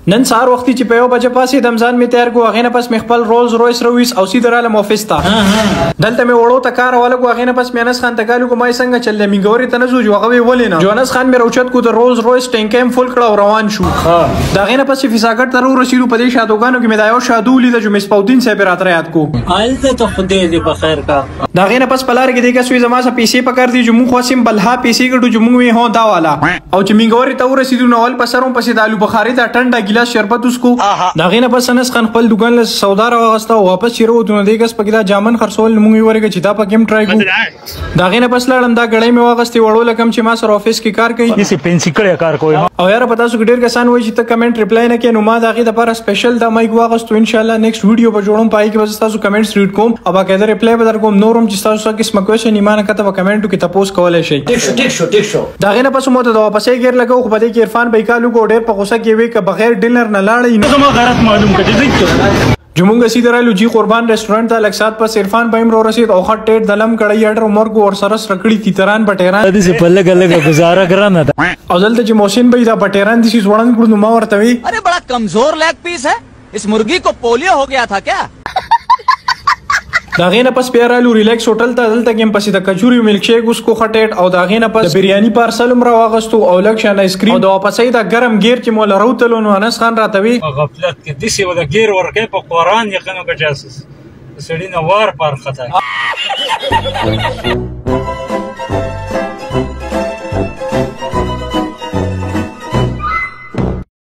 نن سهار وختي چې په یو بجه پاسې دمزان می تیار کو هغه نه پس مې خپل رولز رویس رویس او سیده رالم افیس ته دلته مې وړو ته کار ولګو هغه نه پس مینس خان ته ګالو کومای څنګه چل می ګوري ته نه جو هغه ولې نه جونس خان مې روچت کو د رولز رویس ټینکم فل کړه او روان شو دا غینه پس فیساګټ تر رسیدو په دې شادوګانو کې مې دا یو شادو لید چې مسپاودین صاحب راتره یاد کو آلته ته خدای دې په خیر کا دا غینه پس پلار کې دیګه سوی زما سه پیسې پکړ دی چې مو خاصم بلها پیسې ګټو چې مو هو دا والا او چې می ګوري ته رسیدو نو ول پسروم پسې د آلو بخاری دا ټنډه ګلاس شربت اسکو دا غینه پس انس خان خپل دکان له سودا راغستا او واپس چیرو دونه دیګس پکې دا جامن خرڅول مونږ ورګه چې دا پکې ټرای کو دا غینه پس لاړم دا غړې مې واغستې وړو لکم چې ما سره افیس کې کار کوي یسي پنسي کړه کار کوي او یاره پتا سو ډیر کسان وایي چې ته کمنټ ریپلای نه کې نو ما دا غي د لپاره سپیشل دا مایک واغستو ان شاء الله نیکسټ ویډیو په جوړوم پای کې وځ تاسو کمنټس ریډ کوم او باقاعده ریپلای به در کوم نورم چې تاسو کې سم کوېشن ایمان کته په کمنټو کې تاسو کولای شئ ټیک شو دا غینه پس مو ته دا واپسې ګیر لګو خو بده کې عرفان بایکالو کو ډیر په غوسه کې وی ک بغیر ډینر نه لاړې زما غلط معلوم کړي جمونگا سیدر آلو جی قربان ریسٹورنٹ تا لکسات پس عرفان بایم رو رسید اوخت ٹیٹ دلم کڑائی اڈر مرگو اور سرس رکڑی تیتران بٹیران ادی سے پلگ الگ گزارا کرنا تھا او دلتا جی محسن بھائی دا بٹیران دیسی سوڑن کڑو نما ورتوی ارے بڑا کمزور لیگ پیس ہے اس مرغی کو پولیو ہو گیا تھا کیا دا غینه پس پیرالو ریلیکس هوټل ته دلته کې پسې د کچوري ملک شیک اس کو خټیټ او دا غینه پس بریانی پارسل مر واغستو او لک شان آیس کریم او دا واپسې دا ګرم گیر چې مولا روتلو نو انس خان راتوي غفلت کې دسی ولا گیر ورکه په قران یقینو کې جاسوس سړی نه وار پر خطا